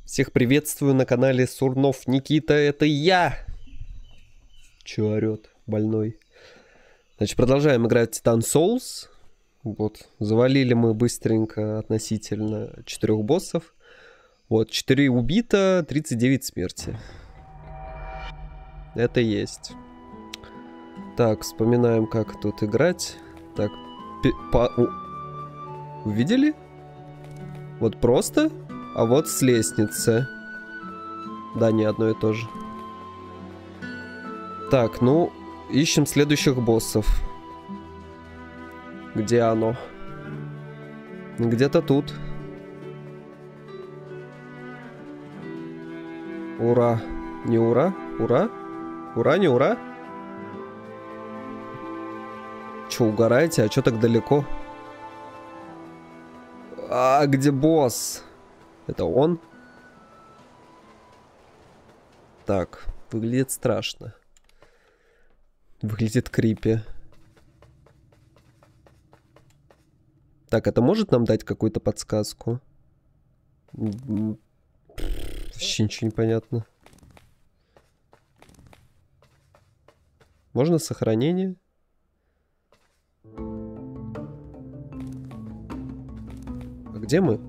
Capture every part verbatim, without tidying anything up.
Всех приветствую на канале Сурнов Никита, это я! Чё орёт, больной? Значит, продолжаем играть в Titan Souls. Вот, завалили мы быстренько относительно четырех боссов. Вот, четыре убито, тридцать девять смерти. Это есть. Так, вспоминаем, как тут играть. Так, по... Увидели? Вот просто, а вот с лестницы. Да, не одно и то же. Так, ну, ищем следующих боссов. Где оно? Где-то тут. Ура. Не ура? Ура? Ура, не ура? Чё, угораете? А чё так далеко? А где босс? Это он? Так, выглядит страшно. Выглядит крипи. Так, это может нам дать какую-то подсказку? Вообще ничего не понятно. Можно сохранение? А где мы?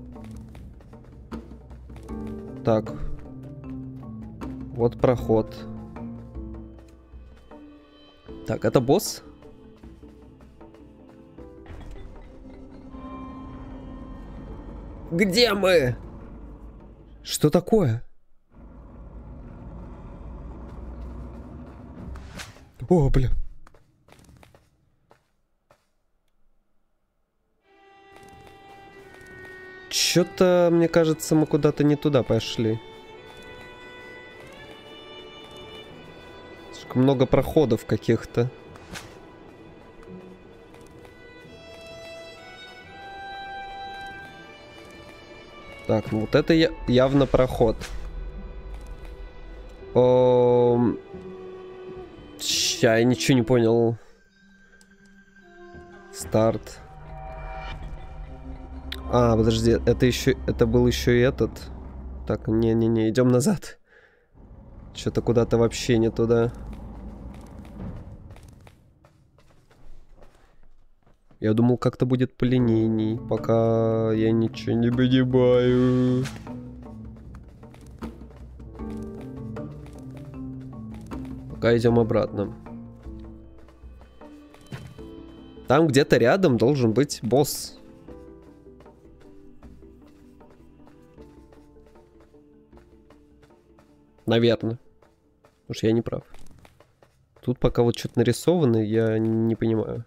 Так. Вот проход. Так, это босс? Где мы? Что такое? О, бля. Чё-то, мне кажется, мы куда-то не туда пошли. Слишком много проходов каких-то. Так, ну вот это я явно проход. О... Ща, я ничего не понял. Старт. А, подожди, это еще, это был еще и этот. Так, не-не-не, идем назад. Что-то куда-то вообще не туда. Я думал, как-то будет полинейней, пока я ничего не понимаю. Пока идем обратно. Там где-то рядом должен быть босс. Наверное. Потому что я не прав. Тут пока вот что-то нарисовано, я не понимаю.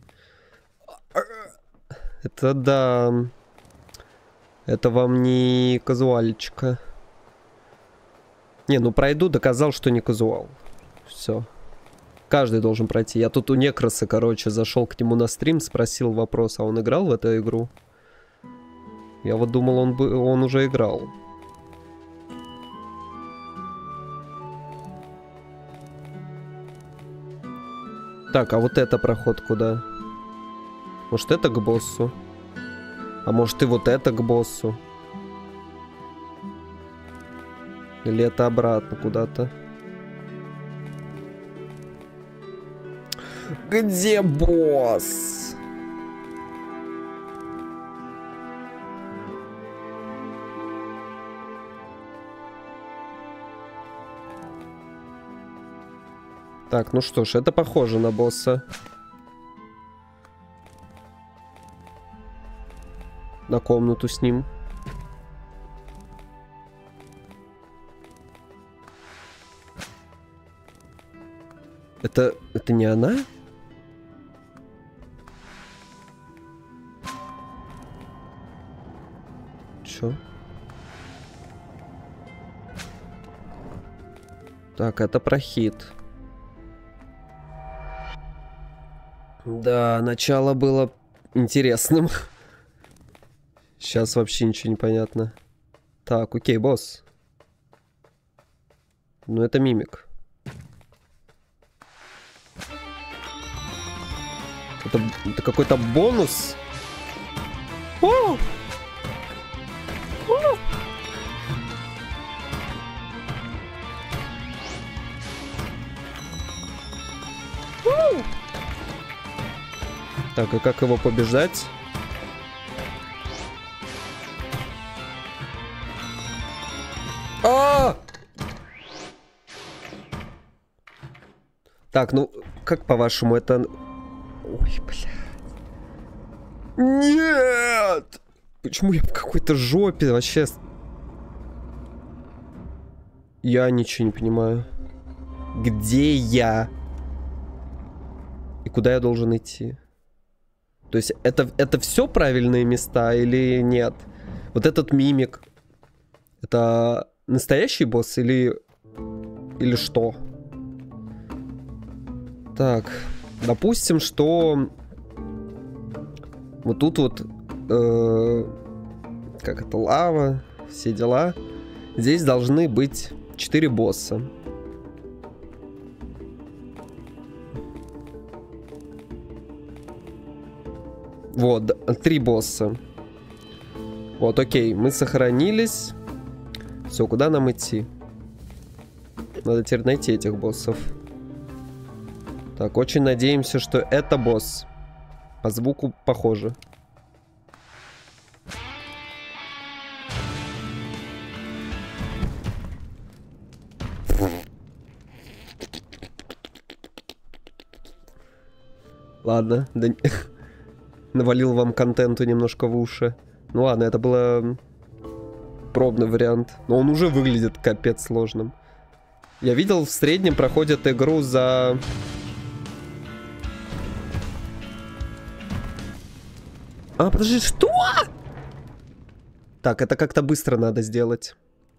Это да. Это вам не казуальчика. Не, ну пройду, доказал, что не казуал. Все. Каждый должен пройти. Я тут у Некроса, короче, зашел к нему на стрим, спросил вопрос, а он играл в эту игру? Я вот думал, он, бы, он уже играл. Так, а вот это проход куда? Может, это к боссу? А может, и вот это к боссу? Или это обратно куда-то? Где босс? Так, ну что ж, это похоже на босса. На комнату с ним. Это... это не она? Чё? Так, это прохид. Да, начало было интересным. Сейчас вообще ничего не понятно. Так, окей, босс. Ну, это мимик. Это, это какой-то бонус? О! О! Так, и как его побеждать? А! Так, ну, как по-вашему это... Ой, блядь. Нет! Почему я в какой-то жопе вообще? Я ничего не понимаю. Где я? И куда я должен идти? То есть это, это все правильные места или нет? Вот этот мимик. Это настоящий босс или... Или что? Так. Допустим, что... Вот тут вот... Э, как это? Лава. Все дела. Здесь должны быть четыре босса. Вот, три босса. Вот, окей, мы сохранились. Все, куда нам идти? Надо теперь найти этих боссов. Так, очень надеемся, что это босс. По звуку похоже. Ладно, да... навалил вам контенту немножко в уши. Ну ладно, это было пробный вариант. Но он уже выглядит капец сложным. Я видел, в среднем проходят игру за... А, подожди, что? Так, это как-то быстро надо сделать.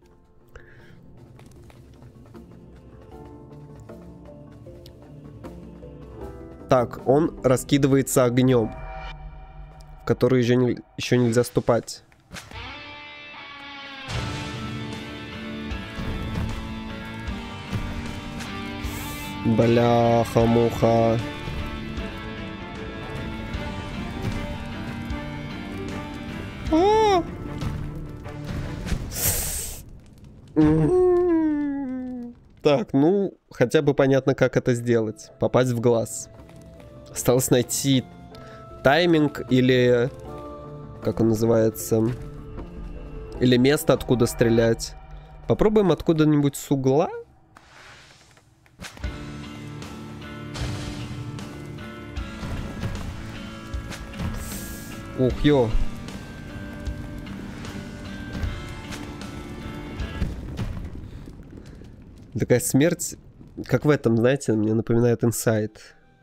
Так, он раскидывается огнем, в который еще, не, еще нельзя ступать. Бляха-муха. А! Так, ну, хотя бы понятно, как это сделать. Попасть в глаз. Осталось найти тайминг или... Как он называется? Или место, откуда стрелять. Попробуем откуда-нибудь с угла. Ух, ё. Такая смерть, как в этом, знаете, мне напоминает Inside.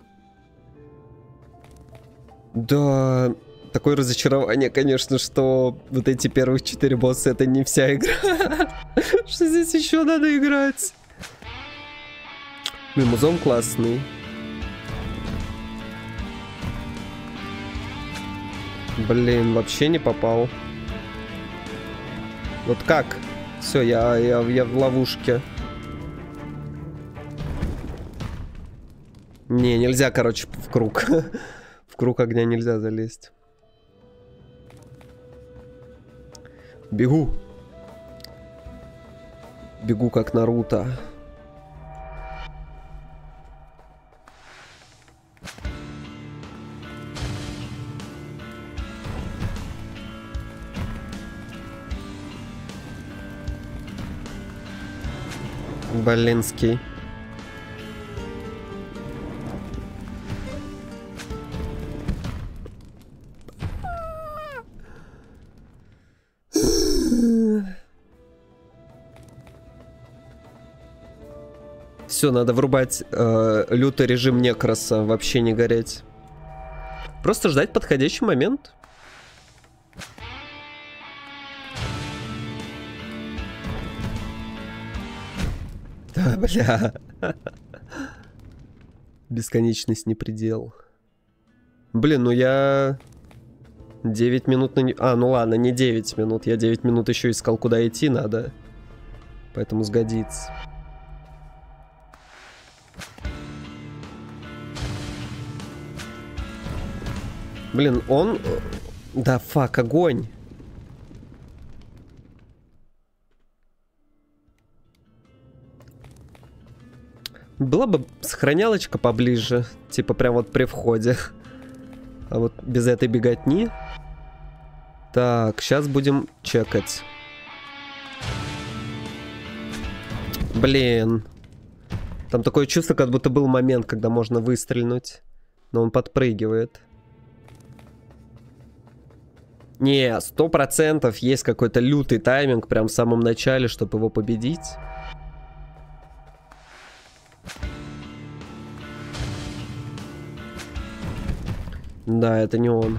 Да, такое разочарование, конечно, что вот эти первых четыре босса — это не вся игра. Что здесь еще надо играть? Блин, музон классный. Блин, вообще не попал. Вот как? Все, я, я, я в ловушке. Не, нельзя, короче, в круг. В круг огня нельзя залезть. Бегу. Бегу как Наруто. Блинский. Все, надо врубать э, лютый режим некроса, вообще не гореть. Просто ждать подходящий момент. Да, бля. Бесконечность не предел. Блин, ну я... девять минут на... А, ну ладно, не девять минут. Я девять минут еще искал, куда идти надо. Поэтому сгодится. Блин, он... Да, фак, огонь. Была бы сохранялочка поближе. Типа прям вот при входе. А вот без этой беготни... Так, сейчас будем чекать. Блин. Там такое чувство, как будто был момент, когда можно выстрелить. Но он подпрыгивает. Не, сто процентов есть какой-то лютый тайминг прям в самом начале, чтобы его победить. Да, это не он.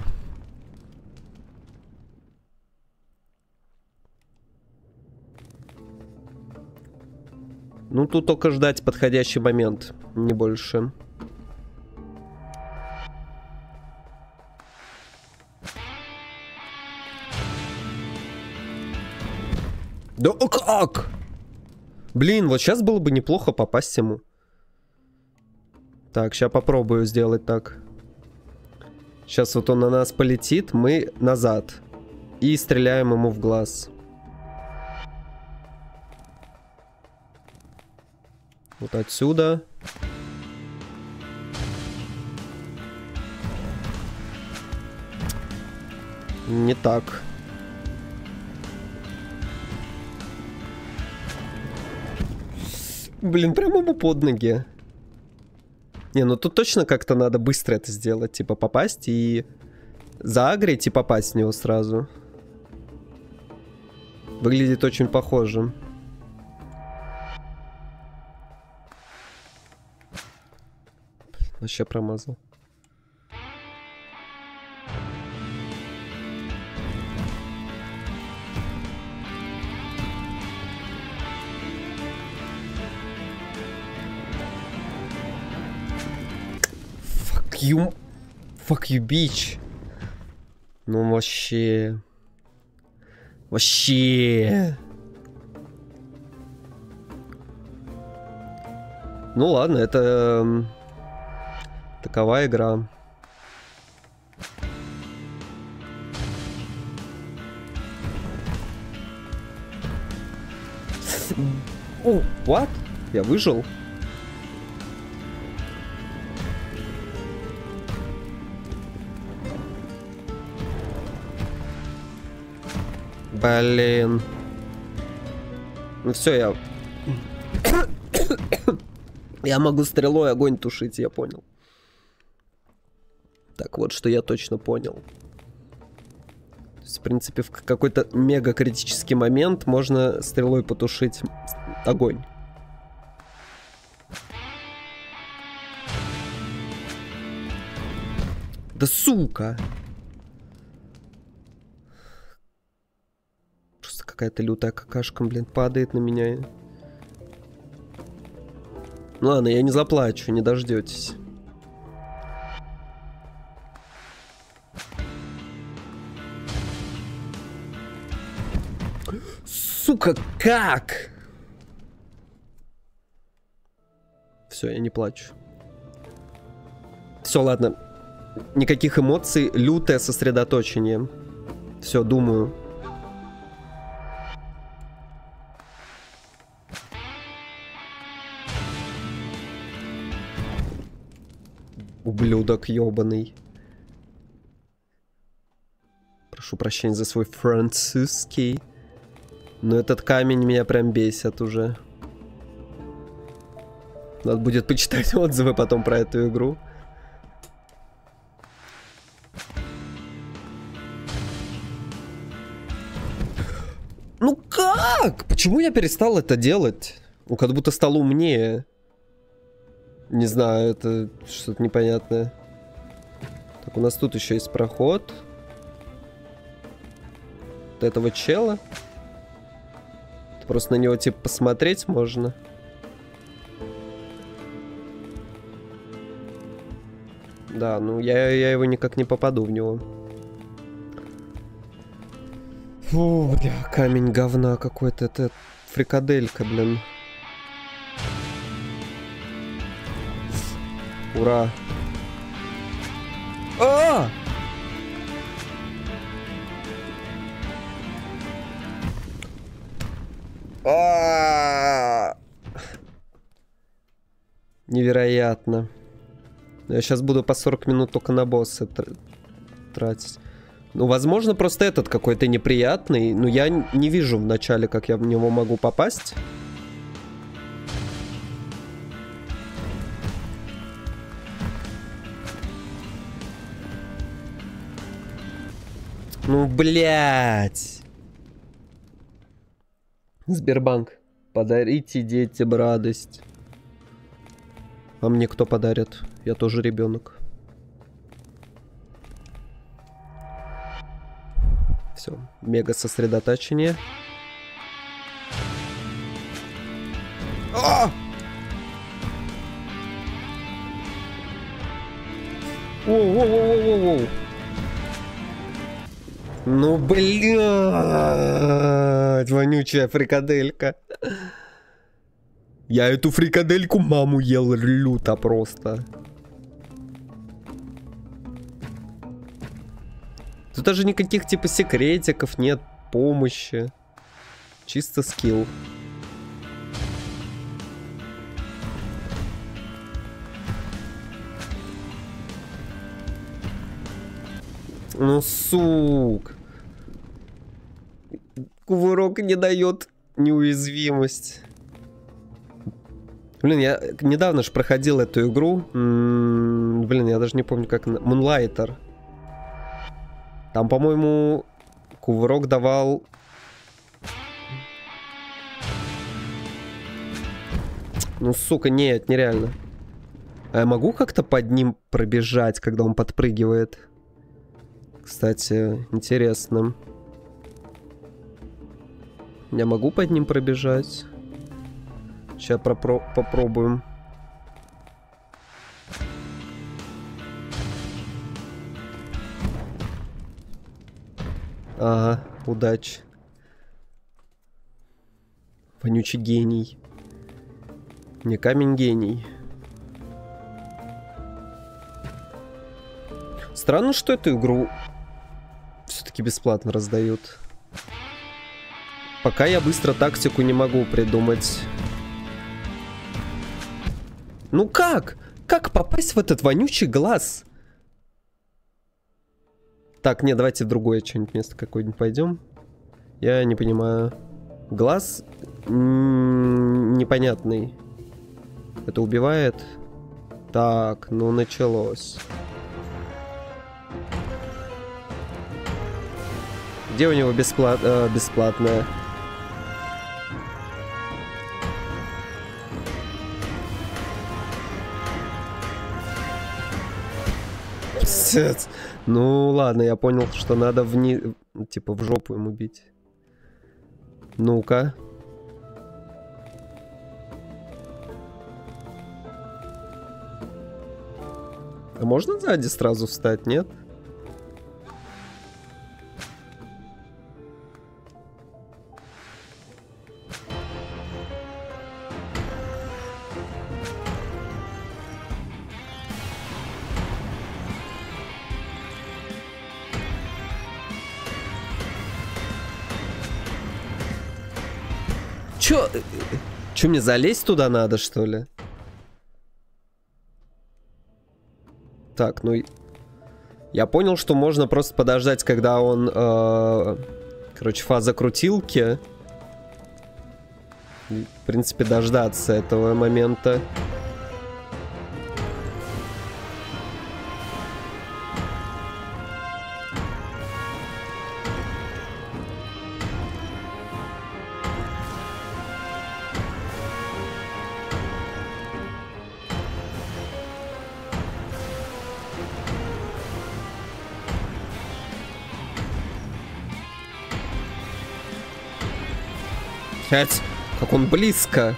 Ну, тут только ждать подходящий момент, не больше. Да как? Блин, вот сейчас было бы неплохо попасть ему. Так, сейчас попробую сделать так. Сейчас вот он на нас полетит, мы назад. И стреляем ему в глаз. Вот отсюда. Не так. Блин, прямо ему под ноги. Не, ну тут точно как-то надо быстро это сделать. Типа попасть и заагрить и попасть в него сразу. Выглядит очень похоже. Вообще промазал. Fuck you. Fuck you, bitch. Ну вообще. Вообще. Ну ладно, это... Такова игра. О, what? Я выжил? Блин. Ну все, я... Я могу стрелой огонь тушить, я понял. Так, вот что я точно понял. То есть, в принципе, в какой-то мега критический момент можно стрелой потушить огонь. Да сука! Просто какая-то лютая какашка, блин, падает на меня. Ну ладно, я не заплачу, не дождетесь. Сука, как? Все, я не плачу. Все, ладно. Никаких эмоций, лютое сосредоточение. Все, думаю. Ублюдок ёбаный. Прошу прощения за свой французский. Но этот камень меня прям бесит уже. Надо будет почитать отзывы потом про эту игру. Ну как? Почему я перестал это делать? Ну, как будто стал умнее. Не знаю, это что-то непонятное. Так, у нас тут еще есть проход. Вот этого чела. Просто на него, типа, посмотреть можно. Да, ну я, я его никак не попаду в него. Фу, бля, камень говна какой-то. Это фрикаделька, блин. Ура. А! А! Невероятно. Я сейчас буду по сорок минут только на босса тратить. Ну, возможно, просто этот какой-то неприятный. Но я не вижу вначале, как я в него могу попасть. Ну, блядь. Сбербанк. Подарите детям радость. А мне кто подарит? Я тоже ребенок. Все, мега сосредоточение. А! Воу-воу-воу-воу-воу. Ну, блядь, вонючая фрикаделька. Я эту фрикадельку маму ел люто просто. Тут даже никаких типа секретиков нет, помощи. Чисто скилл. Ну, сук. Кувырок не дает неуязвимость. Блин, я недавно же проходил эту игру. М-м, блин, я даже не помню, как... Moonlighter. Там, по-моему, кувырок давал... Ну, сука, нет, нереально. А я могу как-то под ним пробежать, когда он подпрыгивает? Кстати, интересно. Я могу под ним пробежать? Сейчас пропро- попробуем. Ага, удачи. Вонючий гений. Не камень гений. Странно, что эту игру все-таки бесплатно раздают. Пока я быстро тактику не могу придумать. Ну как? Как попасть в этот вонючий глаз? Так, не, давайте в другое что-нибудь место какое-нибудь пойдем. Я не понимаю. Глаз непонятный. Это убивает? Так, ну началось. Где у него бесплат... э, бесплатное? Пиздец. Ну ладно, я понял, что надо вниз... Типа в жопу ему бить. Ну-ка. А можно сзади сразу встать, нет? Чё? Чё, мне залезть туда надо, что ли? Так, ну... Я понял, что можно просто подождать, когда он... Э, короче, фаза крутилки. В принципе, дождаться этого момента. Как он близко.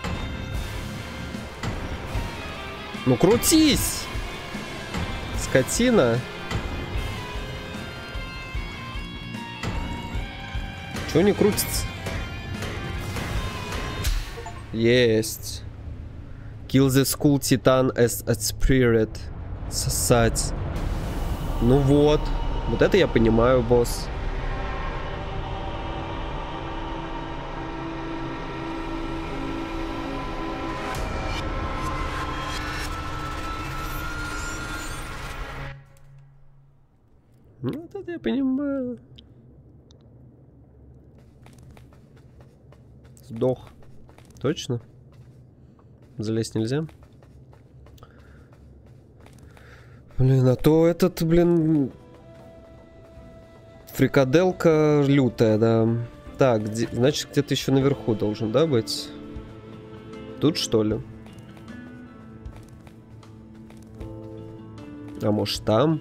Ну крутись, скотина. Чего не крутится? Есть. Kill the school titan as a spirit. Сосать. Ну вот. Вот это я понимаю, босс. я понимаю. Сдох. Точно? Залезть нельзя? Блин, а то этот, блин... Фрикаделка лютая, да. Так, где... значит, где-то еще наверху должен, да, быть? Тут, что ли? А может, там?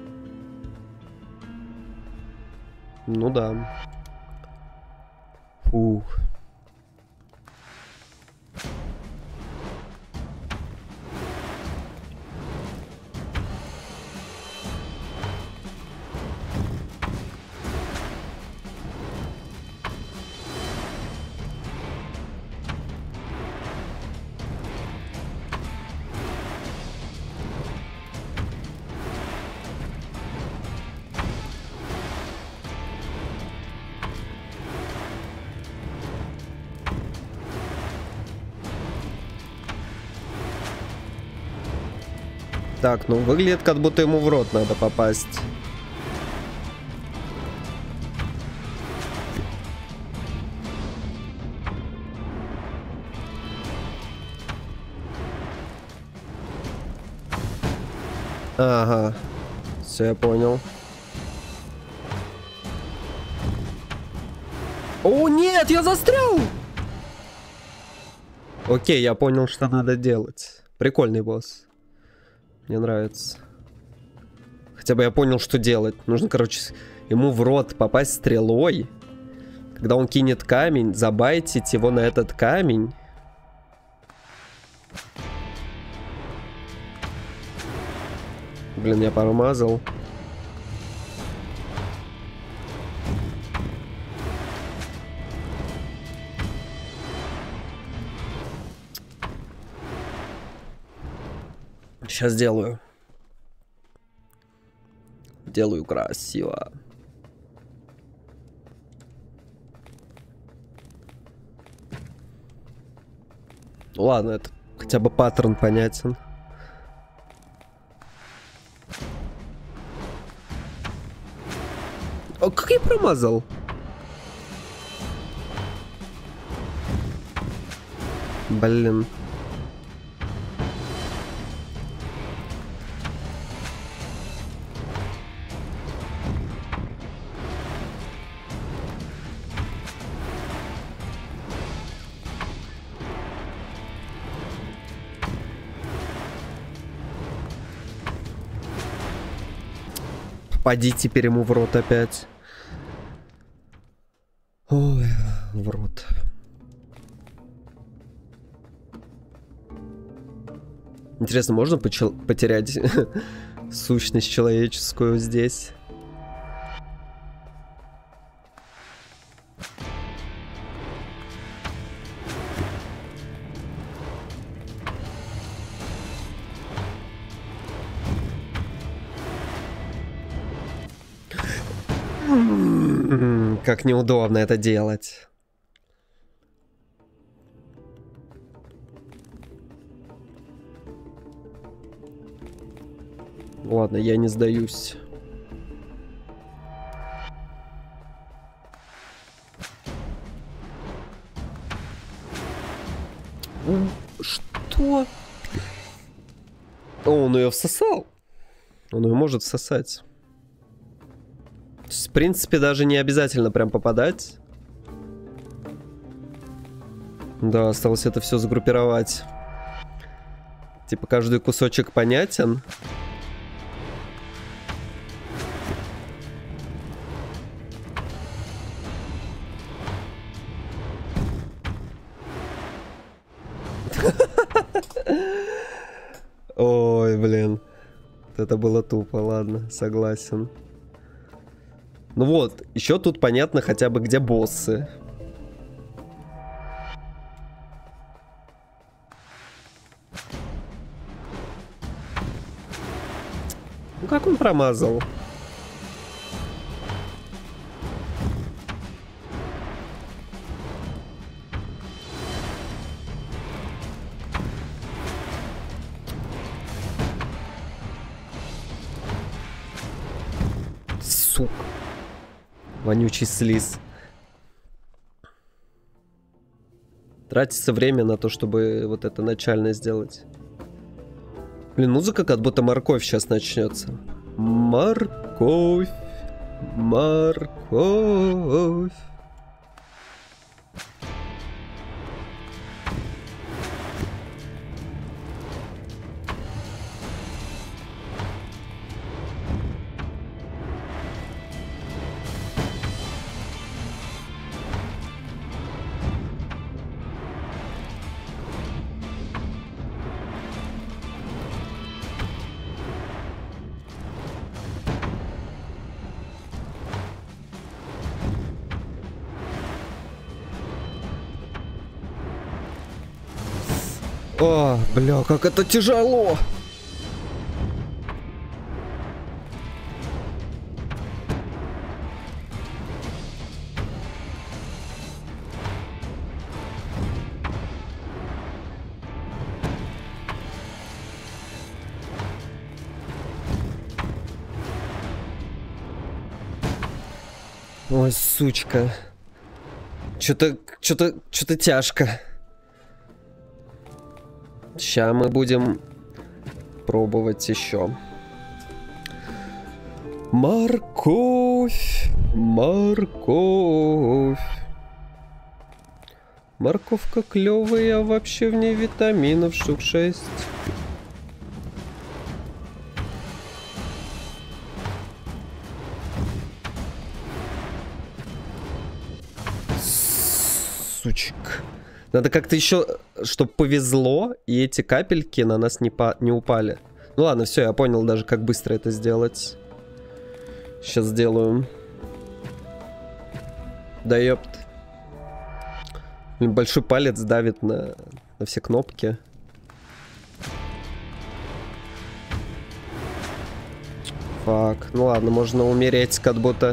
Ну да. Фух. Так, ну выглядит, как будто ему в рот надо попасть. Ага, все, я понял. О, нет, я застрял! Окей, я понял, что надо делать. Прикольный босс. Мне нравится. Хотя бы я понял, что делать. Нужно, короче, ему в рот попасть стрелой. Когда он кинет камень, забайтить его на этот камень. Блин, я промазал. Сейчас делаю. Делаю красиво. Ладно, это хотя бы паттерн понятен. О, как я промазал? Блин. Попади теперь ему в рот опять. Ой, в рот. Интересно, можно потерять сущность человеческую здесь? Как неудобно это делать. Ладно, я не сдаюсь. Что? О, он ее всосал. Он ее может всосать. То есть, в принципе, даже не обязательно прям попадать. Да, осталось это все загруппировать. Типа каждый кусочек понятен. Ой, блин. Это было тупо, ладно, согласен. Ну вот, еще тут понятно хотя бы, где боссы. Ну как он промазал? Сука. Вонючий слиз. Тратится время на то, чтобы вот это начально сделать. Блин, музыка как будто морковь сейчас начнется. Морковь. Морковь. О, бля, как это тяжело! Ой, сучка. Чё-то, чё-то, чё-то тяжко. Сейчас мы будем пробовать еще. Морковь, морковь. Морковка клевая, а вообще в ней витаминов штук шесть. Сучек. Надо как-то еще, чтобы повезло, и эти капельки на нас не, по не упали. Ну ладно, все, я понял даже, как быстро это сделать. Сейчас сделаю. Да ёпт. Большой палец давит на, на все кнопки. Фак. Ну ладно, можно умереть как будто.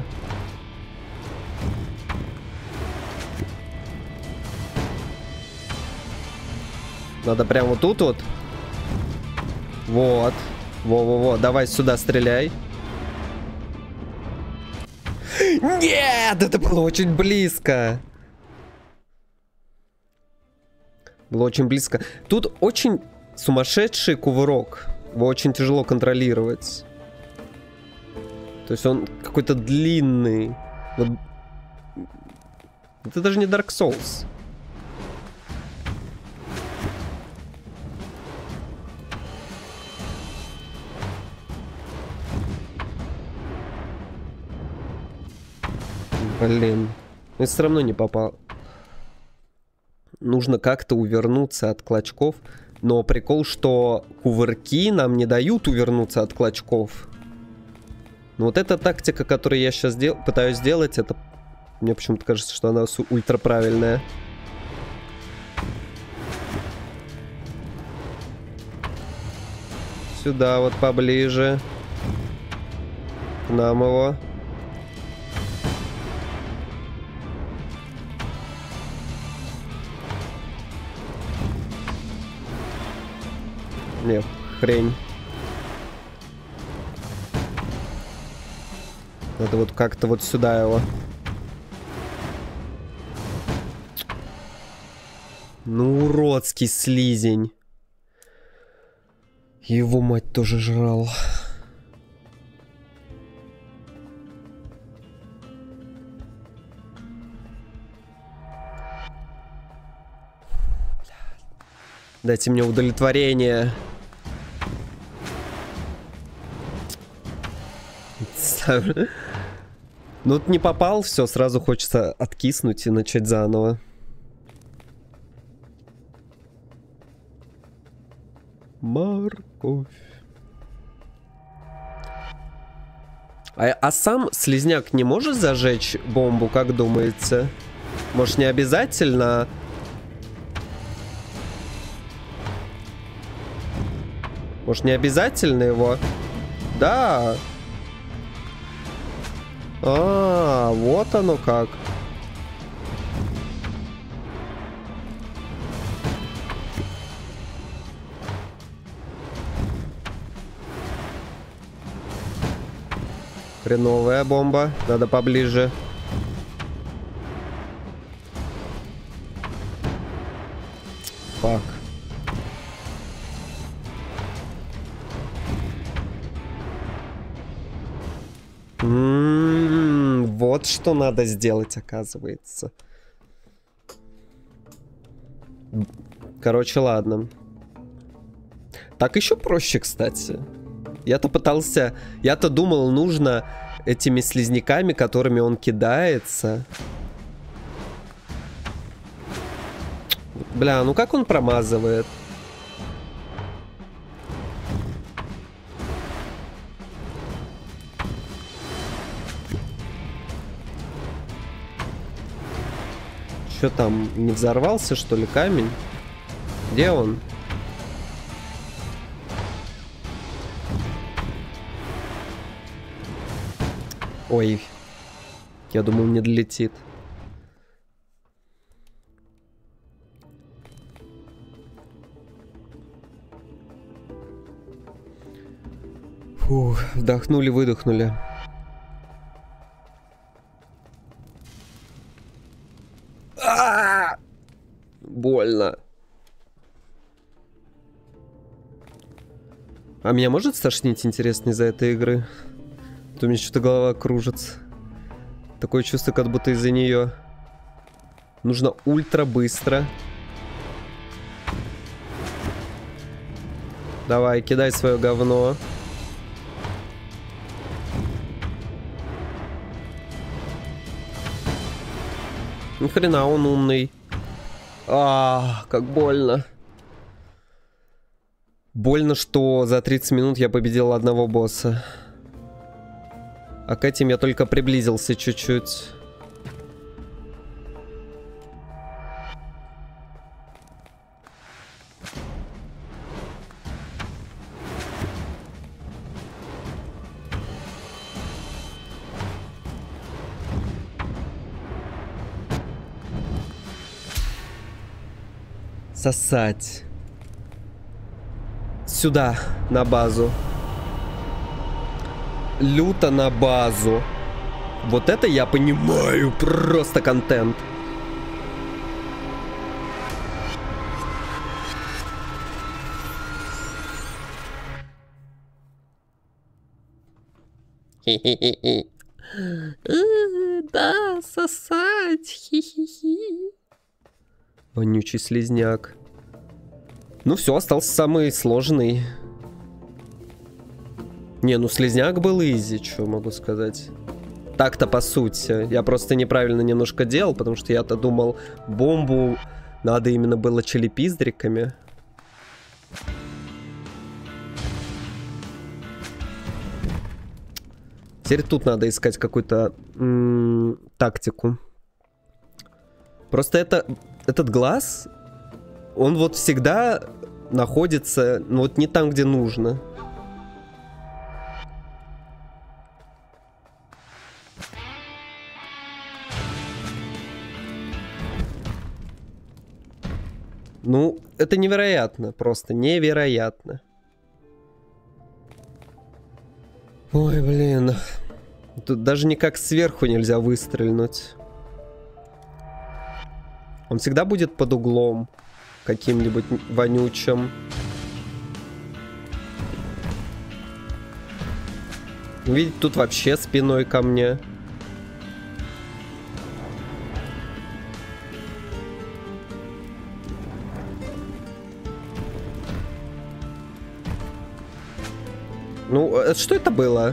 Надо прямо вот тут вот. Вот. Во-во-во. Давай сюда стреляй. Нет! Это было очень близко. Было очень близко. Тут очень сумасшедший кувырок. Его очень тяжело контролировать. То есть он какой-то длинный. Это даже не Dark Souls. Блин. Но все равно не попал. Нужно как-то увернуться от клочков. Но прикол, что кувырки нам не дают увернуться от клочков. Но вот эта тактика, которую я сейчас дел пытаюсь сделать, это... Мне почему-то кажется, что она ультра правильная. Сюда вот поближе. К нам его. Нет, хрень. Надо вот как-то вот сюда его. Ну, уродский слизень. Его мать тоже жрал. Дайте мне удовлетворение. Ну вот не попал, все, сразу хочется откиснуть и начать заново. Морковь. А, а сам слизняк не может зажечь бомбу, как думаете? Может, не обязательно? Может, не обязательно его? Да. А, вот оно как. Хреновая бомба. Надо поближе. Фак. М-м-м, вот что надо сделать, оказывается. Короче, ладно. Так еще проще, кстати. Я-то пытался... Я-то думал, нужно этими слизняками, которыми он кидается. Бля, ну как он промазывает? Что там, не взорвался, что ли, камень? Где он? Ой, я думал, не долетит. Фух, вдохнули, выдохнули. А-а-а! Больно. А меня может стошнить, интересно, из-за этой игры? А то у меня что-то голова кружится. Такое чувство, как будто из-за нее. Нужно ультра быстро. Давай, кидай свое говно. Ни хрена он умный. А, как больно. Больно, что за тридцать минут я победил одного босса. А к этим я только приблизился чуть-чуть. Сосать. Сюда, на базу. Люто на базу. Вот это я понимаю. Просто контент. Да, сосать. Хи-хи-хи. Вонючий слизняк. Ну все, остался самый сложный. Не, ну слизняк был изи, что могу сказать. Так-то по сути. Я просто неправильно немножко делал, потому что я-то думал, бомбу надо именно было челепиздриками. Теперь тут надо искать какую-то тактику. Просто это, этот глаз, он вот всегда находится, ну, вот не там, где нужно. Ну, это невероятно, просто невероятно. Ой, блин. Тут даже никак сверху нельзя выстрельнуть. Он всегда будет под углом каким-нибудь вонючим. Видите, тут вообще спиной ко мне. Ну, что это было?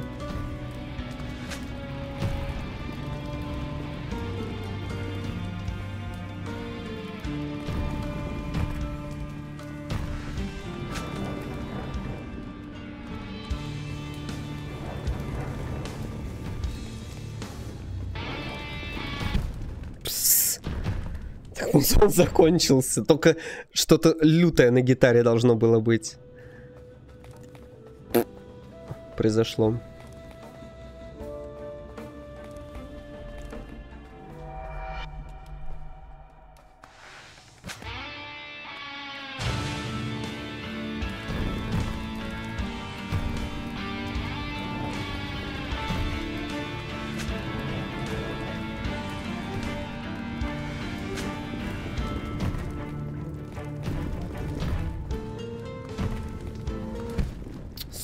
Пс. Он закончился. Только что-то лютое на гитаре должно было быть. Произошло.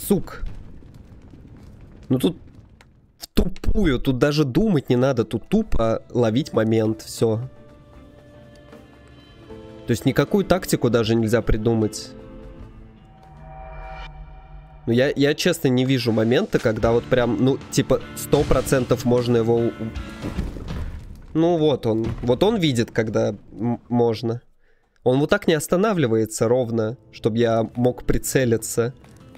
сук. Ну тут в тупую, тут даже думать не надо, тут тупо ловить момент, все. То есть никакую тактику даже нельзя придумать. Ну я, я честно не вижу момента, когда вот прям, ну типа сто процентов можно его... Ну вот он, вот он видит, когда можно. Он вот так не останавливается ровно, чтобы я мог прицелиться.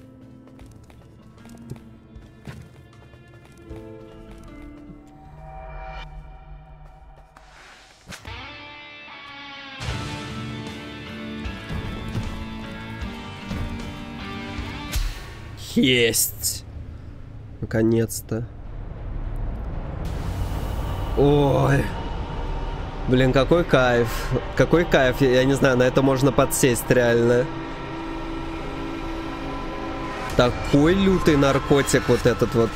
Есть! Наконец-то. Ой. Блин, какой кайф. Какой кайф. Я, я не знаю, на это можно подсесть реально. Такой лютый наркотик вот этот вот.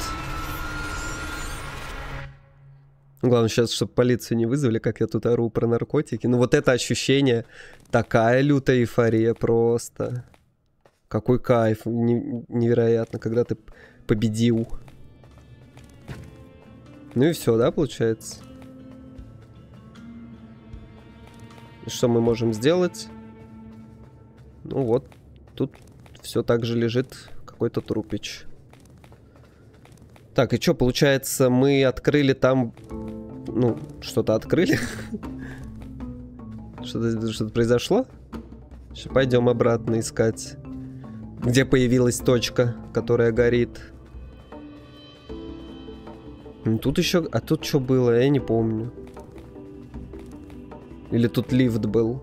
Главное сейчас, чтобы полицию не вызвали, как я тут ору про наркотики. Ну вот это ощущение. Такая лютая эйфория просто. Какой кайф. Не, невероятно, когда ты победил. Ну и все, да, получается? И что мы можем сделать? Ну вот, тут все так же лежит какой-то трупич. Так, и что, получается, мы открыли там... Ну, что-то открыли? Что-то что-то произошло? Сейчас пойдем обратно искать. Где появилась точка, которая горит. Тут еще... А тут что было? Я не помню. Или тут лифт был?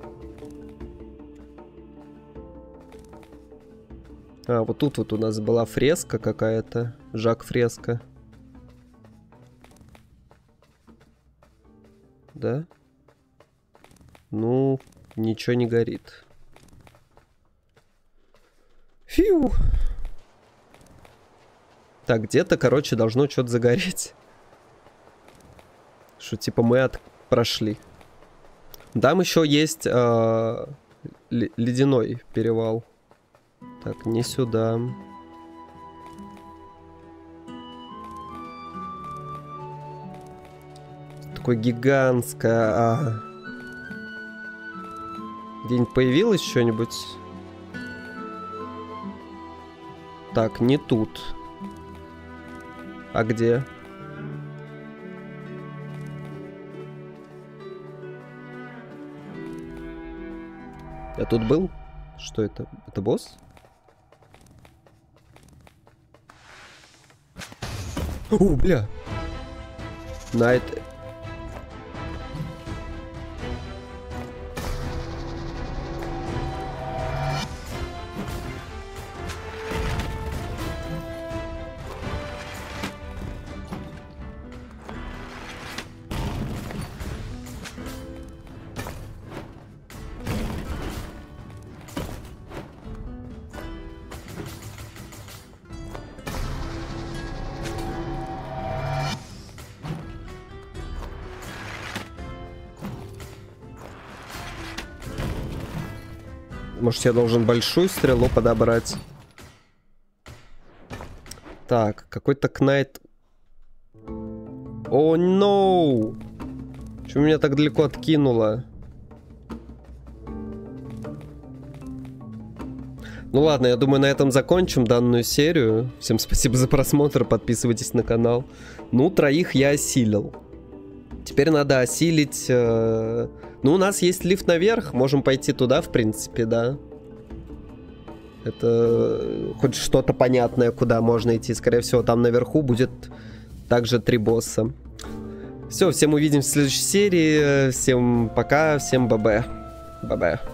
А, вот тут вот у нас была фреска какая-то. Жак-фреска. Да? Ну, ничего не горит. Фью! Так, где-то, короче, должно что-то загореть. Что, типа, мы от... прошли. Там еще есть э, ледяной перевал. Так, не сюда. Такое гигантское. А. Где-нибудь появилось что-нибудь? Так, не тут. А где? Я тут был? Что это? Это босс? О, бля! На это... Может, я должен большую стрелу подобрать? Так, какой-то кнайт... О, ноу! Почему меня так далеко откинуло? Ну ладно, я думаю, на этом закончим данную серию. Всем спасибо за просмотр, подписывайтесь на канал. Ну, троих я осилил. Теперь надо осилить... Э... Ну, у нас есть лифт наверх, можем пойти туда, в принципе, да. Это хоть что-то понятное, куда можно идти. Скорее всего, там наверху будет также три босса. Все, всем увидимся в следующей серии. Всем пока, всем бабе. Бабе.